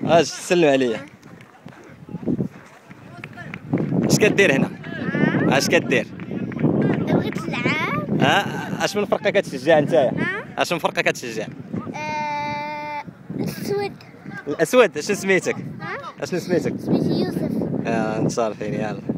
اش سلم عليا. اش كدير هنا؟ اش كدير؟ بغيت نلعب. اش من فرقه كتشجع نتايا؟ اش من فرقه كتشجع؟ الاسود. الاسود. اشنو سميتك؟ اشنو سميتك؟ سميتي يوسف. نتصالحين يلا.